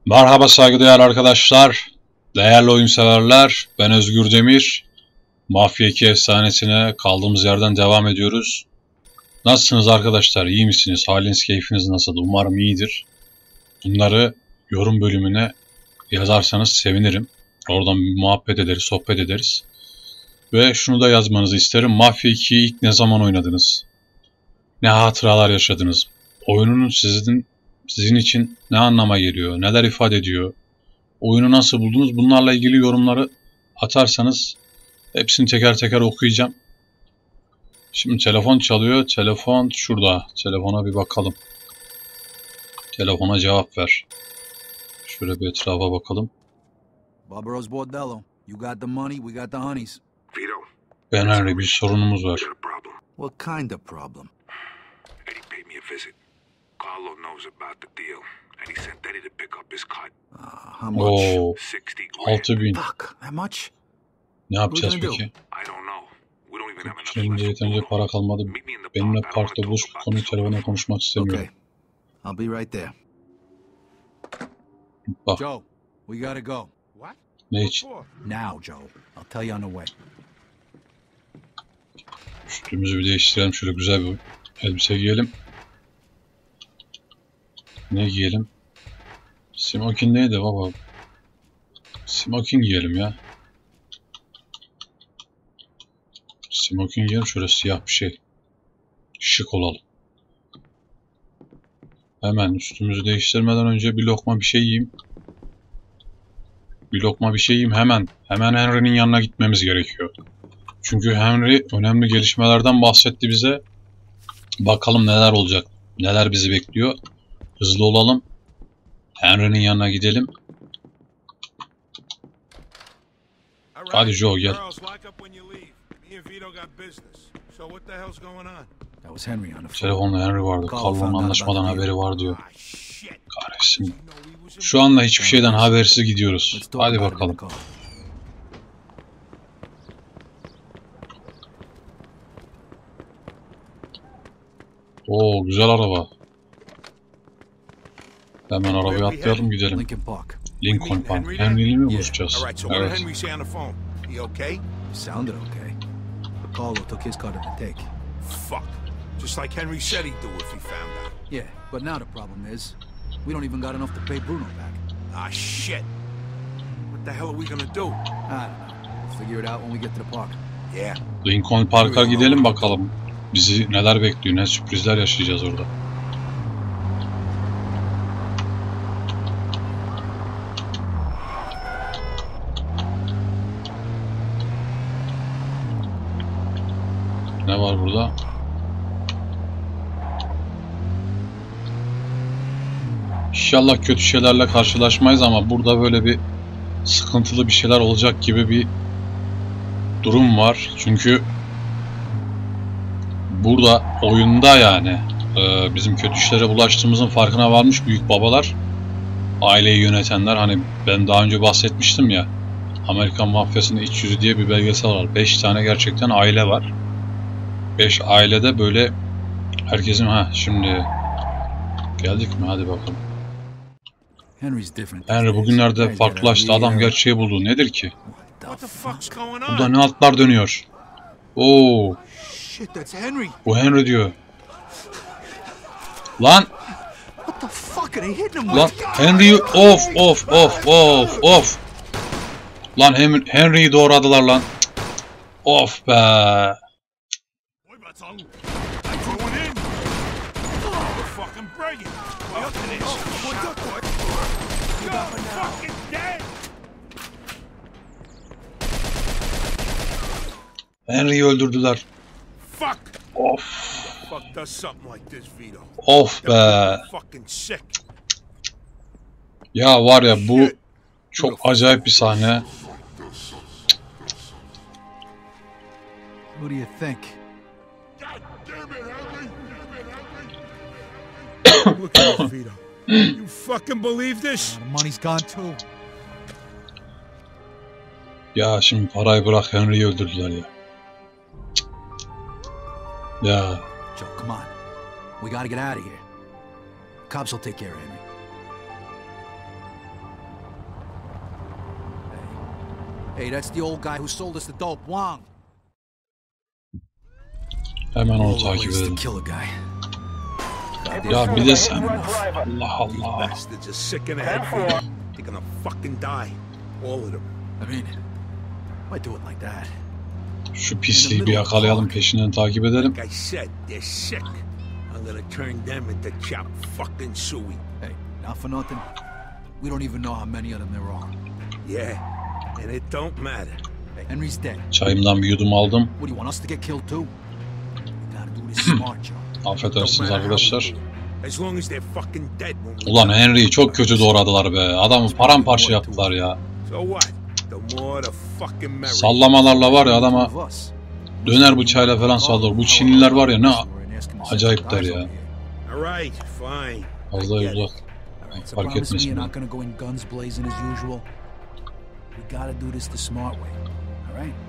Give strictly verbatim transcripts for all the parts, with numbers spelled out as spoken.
Merhaba saygıdeğer arkadaşlar, değerli oyun severler, ben Özgür Demir. Mafya iki efsanesine kaldığımız yerden devam ediyoruz. Nasılsınız arkadaşlar, iyi misiniz? Haliniz, keyfiniz nasıl? Umarım iyidir. Bunları yorum bölümüne yazarsanız sevinirim. Oradan bir muhabbet ederiz, sohbet ederiz. Ve şunu da yazmanızı isterim. Mafya ikiyi ilk ne zaman oynadınız? Ne hatıralar yaşadınız? Oyunun sizin sizin için ne anlama geliyor? Neler ifade ediyor? Oyunu nasıl buldunuz? Bunlarla ilgili yorumları atarsanız hepsini teker teker okuyacağım. Şimdi telefon çalıyor. Telefon şurada. Telefona bir bakalım. Telefona cevap ver. Şöyle bir etrafa bakalım. Barbaros Bordello, you got the money, we got the honeys. Vito. Ben Henry, bir sorunumuz var. We got a problem. What kind of problem? Eddie paid me a visit. Carlo knows about the deal, and he sent Eddie to pick up his cut. Uh, how much? Oo, Sixty grand. altı bin. Fuck, that much? Ne yapacağız What are we peki? I don't know. We don't even have enough Şimdi left for yeterince Bruno. para kalmadı. Meet me in the Benimle park. I don't parkta wanna buluş, talk bu about konuyu this telefona alone. konuşmak istemiyorum. Okay, I'll be right there. Bak, Joe, we gotta go. What? ne için? Now, Joe. I'll tell you on the way. Üstümüzü bir değiştirelim. Şöyle güzel bir elbise giyelim. Ne giyelim? Smoking neydi baba? Smoking giyelim ya. Smoking giyelim, şöyle siyah bir şey. Şık olalım. Hemen üstümüzü değiştirmeden önce bir lokma bir şey yiyeyim. Bir lokma bir şey yiyeyim hemen. Hemen Henry'nin yanına gitmemiz gerekiyor. Çünkü Henry önemli gelişmelerden bahsetti bize. Bakalım neler olacak. Neler bizi bekliyor. Hızlı olalım. Henry'nin yanına gidelim. Hadi Joe gel. That was Henry on the phone. Telefonda Henry vardı. Carlo'nun anlaşmadan haberi var diyor. Kahretsin. Şu anda hiçbir şeyden habersiz gidiyoruz. Let's talk Hadi about it in bakalım. the car. Oo, güzel araba. Hemen arabaya atlayalım gidelim. Lincoln Park. Lincoln Park. Henry'li mi buluşacağız? All right, so what did Evet. Henry say on the phone? He okay? Sounded okay. But Carlo took his cut of the take. Fuck. Just like Henry said he'd do if he found out. Yeah, but now the problem is, we don't even got enough to pay Bruno back. Ah, shit. What the hell are we gonna do? I don't know. We'll figure it out when we get to the park. Yeah. Lincoln Park'a gidelim bakalım. Bizi neler bekliyor, ne sürprizler yaşayacağız orada. Ne var burada? İnşallah kötü şeylerle karşılaşmayız ama burada böyle bir sıkıntılı bir şeyler olacak gibi bir durum var. Çünkü burada oyunda yani e, bizim kötü işlere bulaştığımızın farkına varmış büyük babalar, aileyi yönetenler. Hani ben daha önce bahsetmiştim ya, Amerikan Mafyası'nın iç yüzü diye bir belgesel var. beş tane gerçekten aile var. beş ailede böyle herkesin, ha şimdi geldik mi, hadi bakalım. Henry's different. Henry bugünlerde farklılaştı, adam gerçeği buldu. Nedir ki? What the fuck's going on? Burada ne altlar dönüyor? Oo, Shit, that's Henry. bu Henry diyor. Lan What the fuck are they hitting him Lan with? Henry'yi of of of of of. Lan Hem Henry'yi doğradılar lan. Cık. Of be. Henry'yi öldürdüler. Fuck. Of Fuck does something like this, Vito. of be. Fucking sick. Ya var ya, bu çok acayip bir sahne. Who do you think? Look at this, Vito. You fucking believe this? The money's gone too. Ya şimdi parayı bırak, Henry'yi öldürdüler ya. Cık. Ya Joe, come on. We gotta get out of here. Cops will take care of Henry. Hey, that's the old guy who sold us the dope, Wong. Hemen onu Lola takip waits to edelim. kill a guy. Ya bir de sen. Allah Allah. Bastards are sick in the head for you. They're gonna fucking die. All of them. I mean, why do it like that? Şu pisliği bir yakalayalım, peşinden takip edelim. Like I said, they're sick. I'm gonna turn them into chopped fucking suey. Hey, not for nothing. We don't even know how many of them there are. Yeah, and it don't matter. Hey, Henry's dead. Çayımdan bir yudum aldım. What do you want us to get killed too? We gotta do this smart, Joe. Affedersiniz arkadaşlar. As long as they're fucking dead when we Ulan Henry'yi çok kötü doğradılar be. Adamı paramparça yaptılar ya. So what? The more the fucking merrier. Sallamalarla var ya adama döner bıçağıyla falan sallıyor. Bu Çinliler var ya ne acayipler ya. All right, fine. Fazla uzak. Alright, so Fark promise me etmesin. you're not gonna go in guns blazing as usual. We gotta do this the smart way. All right?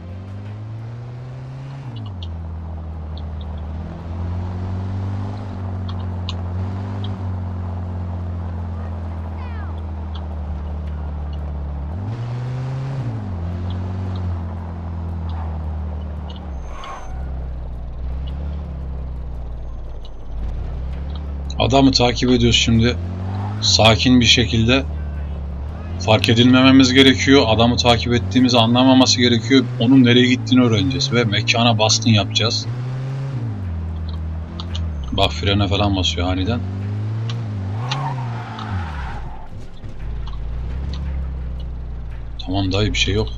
Adamı takip ediyoruz şimdi. Sakin bir şekilde. Fark edilmememiz gerekiyor. Adamı takip ettiğimizi anlamaması gerekiyor. Onun nereye gittiğini öğreneceğiz ve mekana baskın yapacağız. Bak frene falan basıyor aniden. Tamam dayı bir şey yok.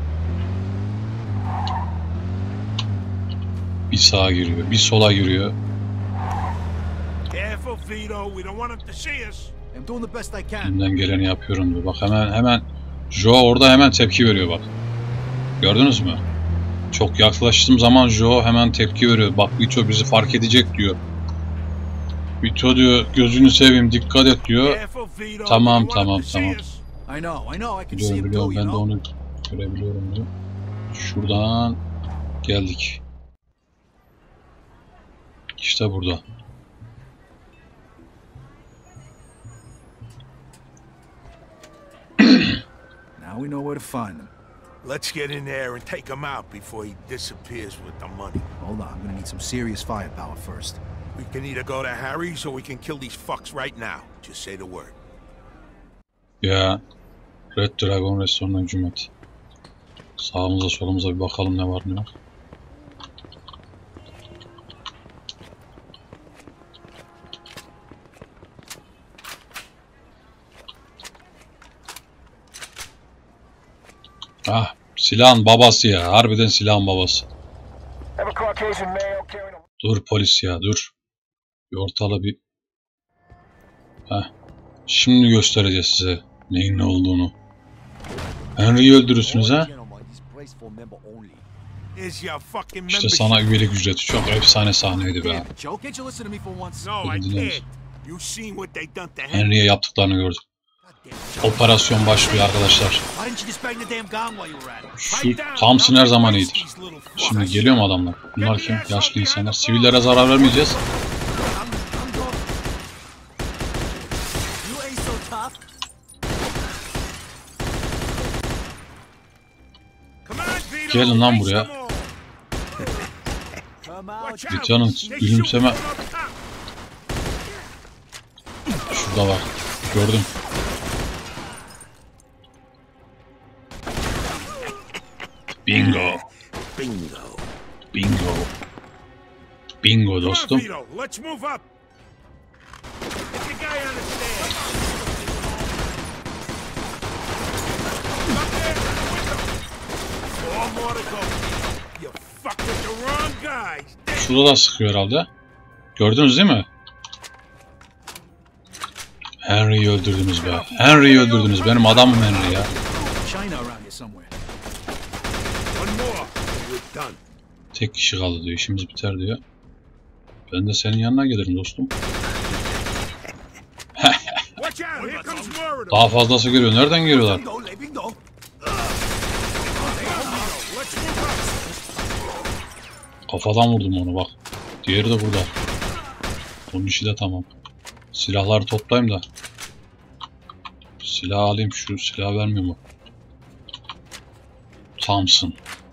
Bir sağa giriyor, bir sola giriyor. Careful, Vito. We don't want them to see us. I'm doing the best I can. Elimden geleni yapıyorum diyor. Bak hemen hemen Joe orada hemen tepki veriyor bak. Gördünüz mü? Çok yaklaştığım zaman Joe hemen tepki veriyor. Bak Vito bizi fark edecek diyor. Vito diyor gözünü seveyim dikkat et diyor. Careful, Vito. Tamam, We don't want them tamam, to see tamam. us. I know, I know. I can see Biliyorum him too, biliyorum you ben de know? onu görebiliyorum diyor. Şuradan geldik. İşte burada. Now we know where to find him. Let's get in there and take him out before he disappears with the money. Hold on, I'm gonna need some serious firepower first. We can either go to Harry's or we can kill these fucks right now. Just say the word. Ya Red Dragon restoranına hücum et. Sağımıza solumuza bir bakalım ne var ne yok. Ah, silahın babası ya. Harbiden silahın babası. Dur polis ya, dur. Bir ortalığı bir... Heh. Şimdi göstereceğiz size neyin ne olduğunu. Henry'yi öldürürsünüz ha. Here's your fucking İşte membership. sana üyelik ücreti. Çok efsane sahneydi be. Damn it, Joe, can't you listen to me for once? No, I Dinliyoruz. can't. You seen what they done to Henry? Henry'ye yaptıklarını gördüm. Operasyon başlıyor arkadaşlar. Why didn't you just bang the damn gun while you were at it? Şu Thompson her zaman iyidir. Şimdi geliyor mu adamlar? Bunlar kim? Yaşlı insanlar. Sivillere zarar vermeyeceğiz. You ain't so tough. Come on, Vito. Gelin lan Face buraya. them all. Come out. Watch out. Vito'nun They gülümseme. shooting from up top. Şurada var. Gördüm. Bingo. Bingo. Bingo. Bingo Come on, dostum. Vito. Let's move up. Get the guy on the stairs. Up there, window. Four more to go. You fucked with the wrong guys. Şurada da sıkıyor herhalde. Gördünüz değil mi? Henry'yi öldürdünüz be. Henry'yi öldürdünüz. Benim adamım Henry ya. China around here somewhere. One more. We're done. Tek kişi kaldı diyor. İşimiz biter diyor. Ben de senin yanına gelirim dostum. Watch out. Here comes more of them. Daha fazlası geliyor. Nereden geliyorlar? Bingo, let bingo. Let's move up. Kafadan vurdum onu bak. Diğeri de burada. Onun işi de tamam. Silahları toplayayım da. Silah alayım. Şu silah vermiyor mu? Thompson.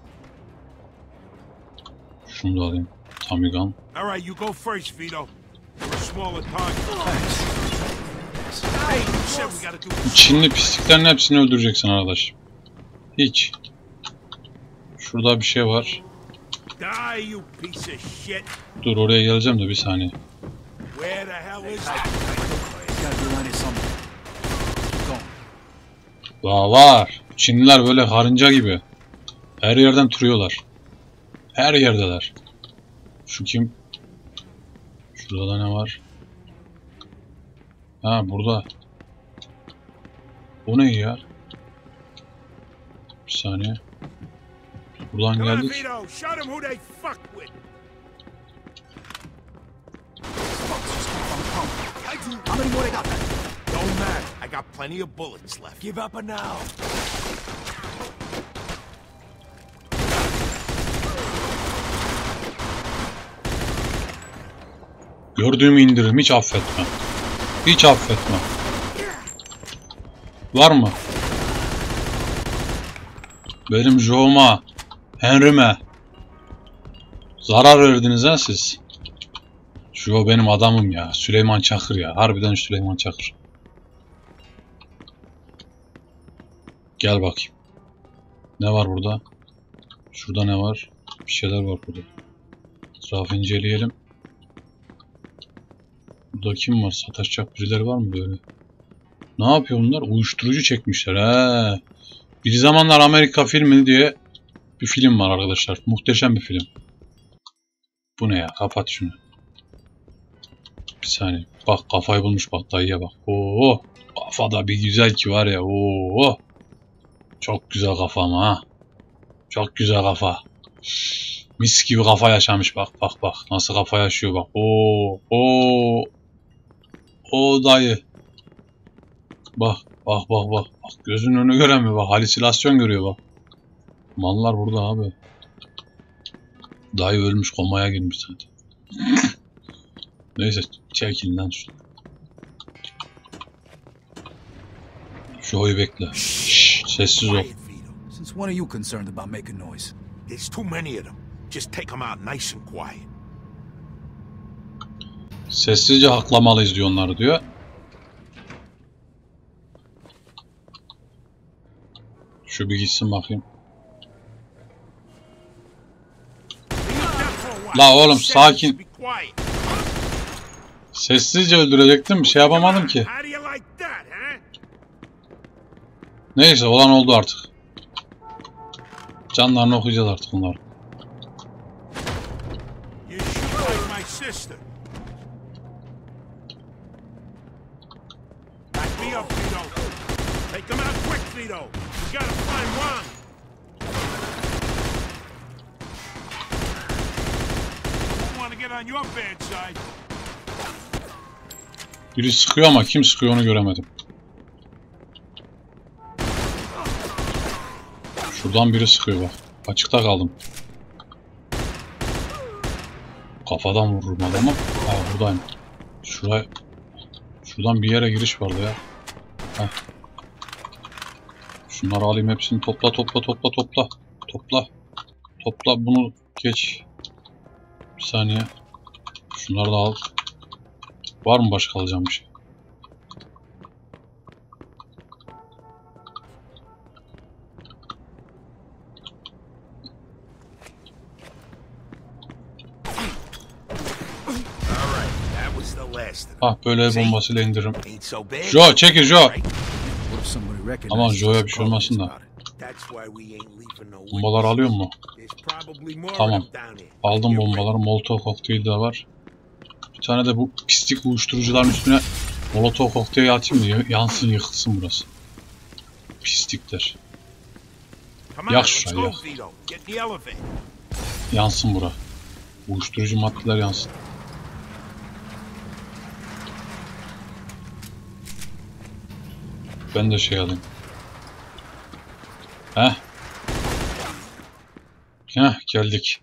Şunu da alayım. Tommy gun. All right, you go first, Vito. You're a smaller target. Thanks. Hey, you said we gotta do Bu Çinli pisliklerin hepsini öldüreceksin arkadaş. Hiç. Şurada bir şey var. Die, you piece of shit. Dur oraya geleceğim de bir saniye. Where the hell is that? Gotta be around here somewhere. Keep going. Daha var. Çinliler böyle karınca gibi. Her yerden türüyorlar. Her yerdeler. Şu kim? Şurada da ne var? Ha burada. O ne ya? Bir saniye. Buradan Come on, geldik. Vito. Show them who they fuck with. Folks just keep on pumping. How many more they got? Don't matter. I got plenty of bullets left. Give up and now. Gördüğümü indiririm. Hiç affetmem. Hiç affetmem. Var mı? Benim Joe'ma, Henry'me zarar verdiniz ha siz. Joe benim adamım ya. Süleyman Çakır ya. Harbiden Süleyman Çakır. Gel bakayım. Ne var burada? Şurada ne var? Bir şeyler var burada. Etrafı inceleyelim. Burada kim var? Sataşacak birileri var mı böyle? Ne yapıyor bunlar? Uyuşturucu çekmişler. He. Bir zamanlar Amerika filmi diye bir film var arkadaşlar. Muhteşem bir film. Bu ne ya? Kapat şunu. Bir saniye. Bak kafayı bulmuş bak dayıya bak. Oo. Kafada bir güzel ki var ya. Oo. Çok güzel kafa ama ha. Çok güzel kafa. Mis gibi kafa yaşamış bak bak bak. Nasıl kafa yaşıyor bak. Oo. Oo. O dayı. Bak bak bak bak. Bak gözünün önünü göremiyor bak. Halüsinasyon görüyor bak. Mallar burada abi. Dayı ölmüş, komaya girmiş zaten. Neyse çekin lan şunu. Joe'yu bekle. Şşş, sessiz ol. Quiet, Vito. Since when are you concerned about making noise? There's too many of them. Just take them out nice and quiet. Sessizce haklamalıyız diyor onları diyor. Şu bir gitsin bakayım. La oğlum sakin. Be quiet. Sessizce öldürecektim. Bir şey yapamadım ki. How do you like that, huh? Neyse olan oldu artık. Canlarını okuyacağız artık onları. You shoot like my sister. Back me up, Vito. Take them out quick, Vito. We gotta find Ron. I want to get on your bad side. Biri sıkıyor ama kim sıkıyor onu göremedim. Şuradan biri sıkıyor bak. Açıkta kaldım. Kafadan vururum adamı. Ha buradayım. Şuraya. Şuradan bir yere giriş vardı ya. Heh. Şunları alayım hepsini topla topla topla topla. Topla. Topla bunu geç. Bir saniye. Şunları da al. Var mı başka alacağım bir şey? Ah böyle el bombasıyla indiririm. Joe çekil Joe. Aman Joe'ya bir şey olmasın da. Bombalar alıyor mu? Tamam. Aldım bombaları. Molotov kokteyl de var. Bir tane de bu pislik uyuşturucuların üstüne Molotov kokteyli atayım mı? Yansın yıkılsın burası. Pislikler. Yak şuraya yak. Yansın bura. Uyuşturucu maddeler yansın. Ben de şey alayım. Heh. Heh geldik.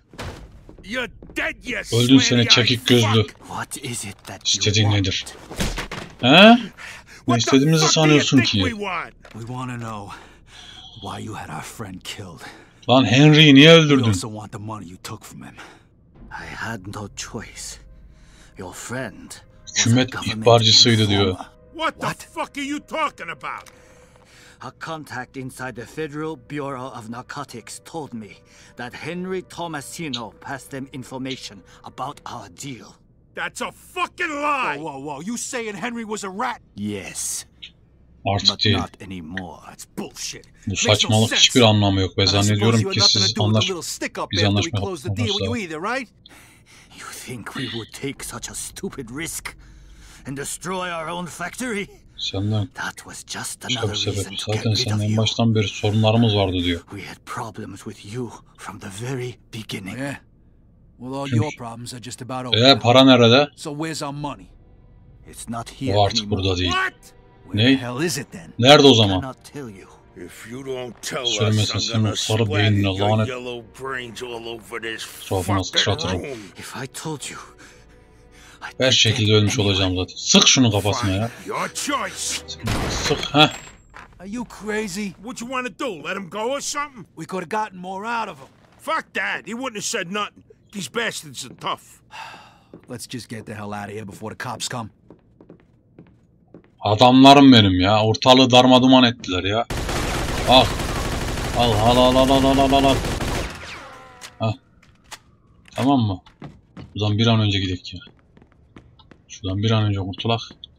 Öldün seni çekik gözlü. İstediğin nedir? He? Ne istediğimizi sanıyorsun ki? why you had our friend killed. Lan Henry'yi niye We öldürdün? also want the money you took from him. I had no choice. Your friend was a Hükümet government ihbarcısıydı diyor. informer. What the What? fuck are you talking about? A contact inside the Federal Bureau of Narcotics told me that Henry Tomasino passed them information about our deal. That's a fucking lie! Whoa, whoa, whoa! You saying Henry was a rat? Yes, Artık but değil. not anymore. That's bullshit. Bu Makes no saçmalık sense. hiçbir anlamı yok ve And I suppose zannediyorum you had ki nothing siz to do with anlaş the little stick up biz after we anlaşma closed the deal with you yapmamız either, right? You think we would take such a stupid risk and destroy our own factory? Senden That was just kısa another bir sebep. reason to get Zaten rid senin of en you. baştan beri sorunlarımız vardı diyor. We had problems with you from the very beginning. Yeah. Well, all Çünkü- your problems are just about over. E now. para nerede? So where's our money? It's not here O artık anymore. burada değil. What? Where Ne? the hell is it then? Nerede o I zaman? cannot tell you. If you don't tell us, Söylemesin, I'm senin gonna sarı splatter beynine your lanet. yellow brains all over this Etrafına fucking sıçratırım. room. If I told you, I'd Her be şekilde dead ölmüş anyway. olacağım zaten. Sık şunu kafasına ya. Fine, your choice. Sık heh. Are you crazy? What you want to do? Let him go or something? We could have gotten more out of him. Fuck that. He wouldn't have said nothing. These bastards are tough. Let's just get the hell out of here before the cops come. Adamlarım benim ya. Ortalığı darmaduman ettiler ya. Al. Al al al al al al al al. Hah. Tamam mı? Buradan bir an önce gidelim ya. Şuradan bir an önce kurtulak.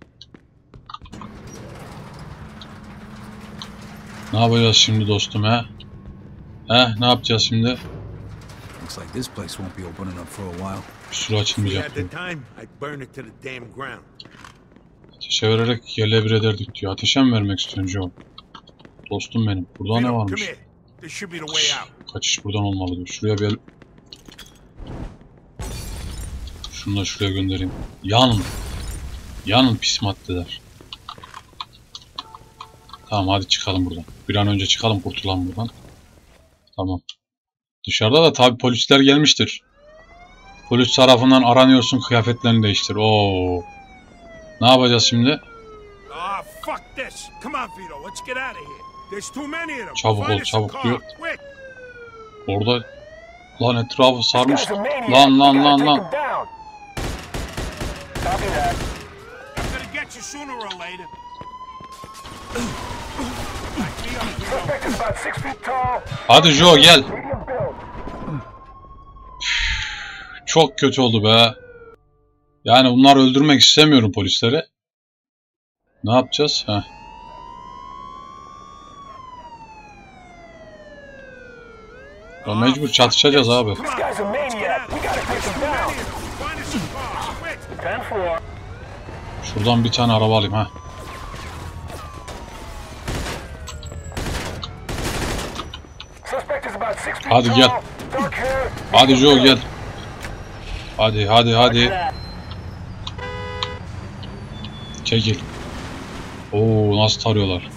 Ne yapacağız şimdi dostum he? He ne yapacağız şimdi? Looks like this place won't be opening up for a while. Bir sürü If we açılmayacak. had the time, I'd burn it to the damn ground. Ateşe vererek yerle bir ederdik diyor. Ateşe mi vermek istiyorsun John? Dostum benim. Burada ne Vito, varmış? come here. This should be the way out. Kaçış buradan olmalı diyor. Şuraya bir... Şunu da şuraya göndereyim. Yanın. Yanın pis maddeler. Tamam hadi çıkalım buradan. Bir an önce çıkalım kurtulalım buradan. Tamam. Dışarıda da tabi polisler gelmiştir. Polis tarafından aranıyorsun, kıyafetlerini değiştir. Oo. Ne yapacağız şimdi? Ah, fuck this. Come on, Vito. Let's get out of here. There's too many of them. Çabuk Find ol, us a çabuk car, diyor. quick. Orada lan etrafı sarmış. Lan lan lan lan. I'm gonna get you sooner or later. Back me up, Vito. Hadi Joe gel. Çok kötü oldu be. Yani bunları öldürmek istemiyorum polisleri. Ne yapacağız? Heh. Ya mecbur çatışacağız abi. Come on, let's get out of here. There's too many of them. Find us a car, quick. Şuradan bir tane araba alayım ha. Hadi gel. Hadi Joe gel. Hadi hadi hadi. Çekil. Oo nasıl tarıyorlar.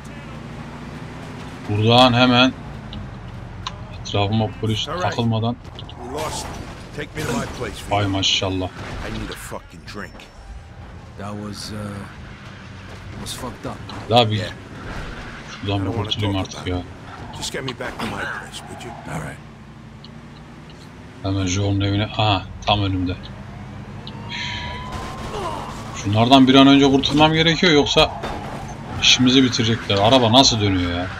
Buradan hemen etrafıma polis takılmadan. We lost them. Take me to my place, Vito. Vay maşallah. I need a fucking drink. That was, uh, was fucked up. Daha bir Yeah. şuradan bir kurtulayım artık ya. Just get me back to my place, would you? All right. Hemen Joe'nun evine. Aha tam önümde. Şunlardan bir an önce kurtulmam gerekiyor yoksa işimizi bitirecekler. Araba nasıl dönüyor ya?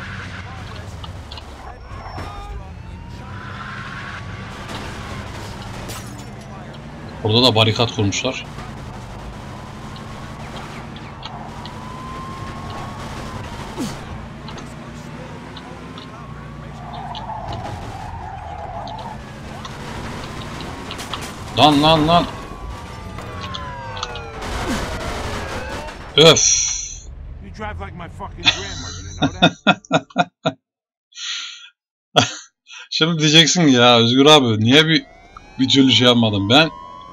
Orada da barikat kurmuşlar. Lan lan lan. Öf. You drive like my fucking grandmother, you know that? Şimdi diyeceksin ya Özgür abi niye bir bir türlü şey yapmadın? Ben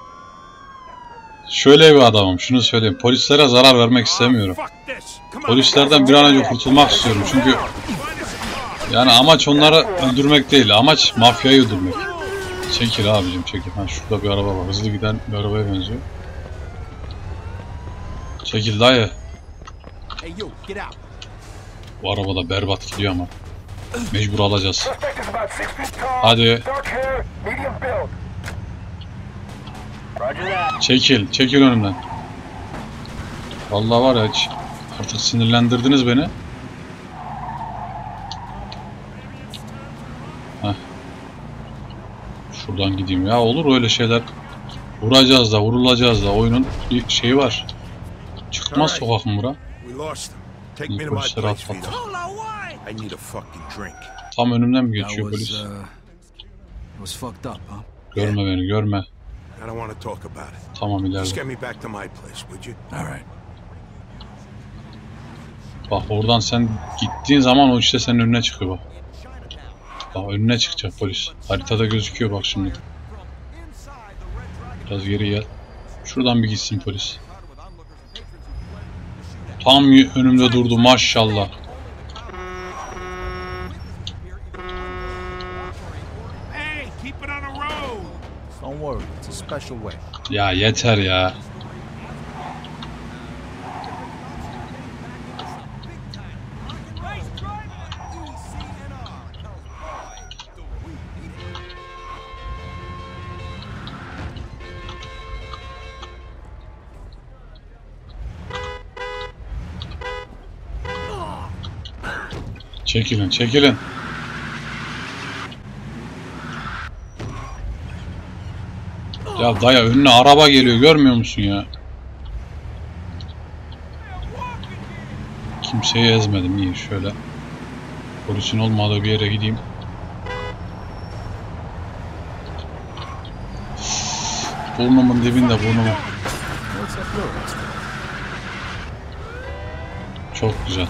şöyle bir adamım. Şunu söyleyeyim. Polislere zarar vermek istemiyorum. Fuck this. Come on. Polislerden bir an önce kurtulmak istiyorum. Çünkü Find us a car. yani amaç onları öldürmek değil. Amaç mafyayı öldürmek. Çekil abicim çekil. Ha, şurada bir araba var. Hızlı giden bir arabaya benziyor. Çekil dayı. Hey, you, get out. Bu araba da berbat gidiyor ama. Mecbur alacağız. Hadi. Çekil, çekil önümden. Vallahi var ya, hiç artık sinirlendirdiniz beni. Heh. Şuradan gideyim ya, olur öyle şeyler. Vuracağız da vurulacağız da, oyunun bir şeyi var. Çıkmaz sokak mı bura? İyi, polisler atlattı. Tam önümden mi That geçiyor was, polis? uh, it was fucked up, huh? Görme beni, görme. I don't want to talk about it. Tamam, Just ileride. get me back to my place, would you? All right. Bak oradan sen gittiğin zaman o işte senin önüne çıkıyor bak. Bak önüne çıkacak polis. Haritada gözüküyor bak şimdi. Biraz geri gel. Şuradan bir gitsin polis. Tam önümde durdu maşallah. Hey, keep it on the road. Don't worry, it's a special way. Ya yeter ya. Çekilin, çekilin. Ya daya, önüne araba geliyor, görmüyor musun ya? Kimseyi ezmedim, iyi şöyle. Polisin olmadığı bir yere gideyim. Burnumun dibinde, burnumun. Çok güzel.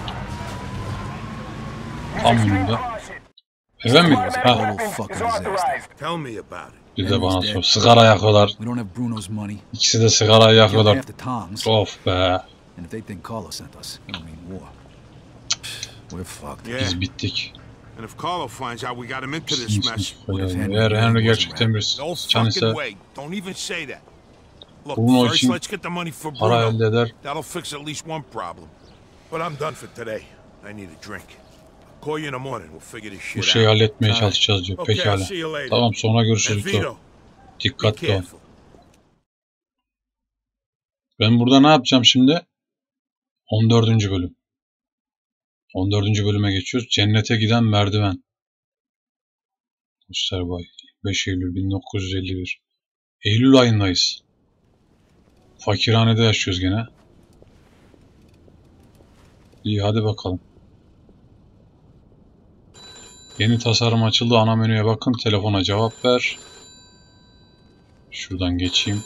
Tam önümde. Eve mi? Ha. Total fucking disaster. Tell me about it. Bir de bana sor. Sigara yakıyorlar. We don't have Bruno's money. İkisi de sigara Killed yakıyorlar. half the Tongs. Of be. And if they think Carlo sent us, I mean war. We're fucked. Yeah. Biz bittik. And if Carlo finds out we got him into this Bizim mess, için eğer Henry gerçekten bir no sıçan fucking ise way. Don't even say that. Look, Bruno first için let's get the money for para Bruno. elde eder. That'll fix at least one problem. But I'm done for today. I need a drink. Call you in the morning. We'll figure this Bu shit şeyi out. halletmeye çalışacağız diyor. Okay, I'll Pekala. see you later. Tamam, sonra And görüşürüz. Dur. Vito, be Dikkatli ol. careful. Ben burada ne yapacağım şimdi? on dördüncü bölüm. on dördüncü bölüme geçiyoruz. Cennete giden merdiven. Musterbay. beş Eylül bin dokuz yüz elli bir. Eylül ayındayız. Fakirhanede yaşıyoruz gene. İyi, hadi bakalım. Yeni tasarım açıldı. Ana menüye bakın. Telefona cevap ver. Şuradan geçeyim.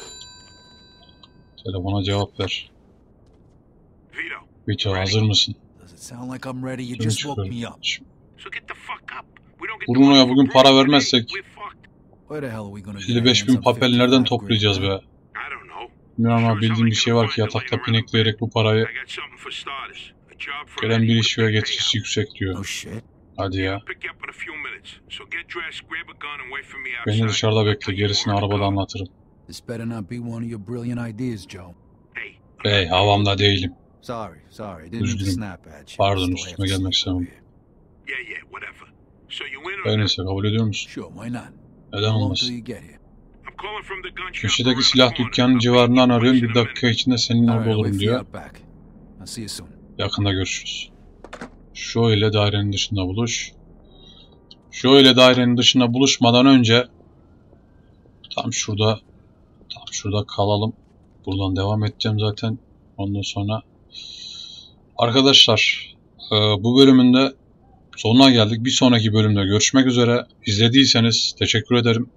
Telefona cevap ver. Vito, Vito, hazır mısın? Does it sound like I'm ready? You Şunu just woke me çıkarım. up. so get the fuck up. We don't get Bruno'ya the money bugün for para Bruno vermezsek today, we're fucked. Where the hell are we gonna get elli our beş hands bin on papel nereden fifty-five toplayacağız grand, be? huh? I don't know. Bilmiyorum ama bildiğim bir şey var ki yatakta pinekleyerek bu parayı I got something for starters. A job for gelen bir Eddie iş with a ve big getirisi payout. yüksek diyor. No shit. Hadi ya. Pick you up in a few minutes. So get dressed, grab a gun and wait for me Beni outside. dışarıda bekle. Gerisini arabada anlatırım. This better not be one of your brilliant ideas, Joe. Hey, Bey, havamda değilim. Sorry, sorry. Didn't mean to Üzgünüm. snap at you. Pardon, Still üstüme have to gelmek sleep over istemem. here. yeah, yeah, whatever. So you in Her on neyse, kabul ediyor musun? Sure, why not? Neden How long till olmasın? you get here? I'm calling from the gun shop Köşedeki around the silah corner. dükkanının I'll civarından meet you arıyorum. in a Bir dakika minute. içinde senin All orada right, I'll olurum wait for you diyor. out back. I'll see you soon. Yakında görüşürüz. Şu ile dairenin dışında buluş. Şu ile dairenin dışında buluşmadan önce tam şurada tam şurada kalalım. Buradan devam edeceğim zaten. Ondan sonra arkadaşlar, bu bölümün de sonuna geldik. Bir sonraki bölümde görüşmek üzere. İzlediyseniz teşekkür ederim.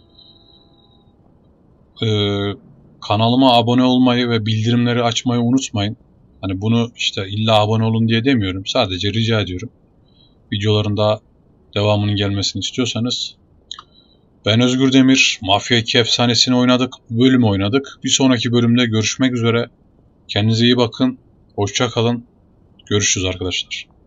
Ee, kanalıma abone olmayı ve bildirimleri açmayı unutmayın. Hani bunu işte illa abone olun diye demiyorum. Sadece rica ediyorum. Videoların daha devamının gelmesini istiyorsanız. Ben Özgür Demir. Mafya iki efsanesini oynadık. Bu bölümü oynadık. Bir sonraki bölümde görüşmek üzere. Kendinize iyi bakın. Hoşça kalın. Görüşürüz arkadaşlar.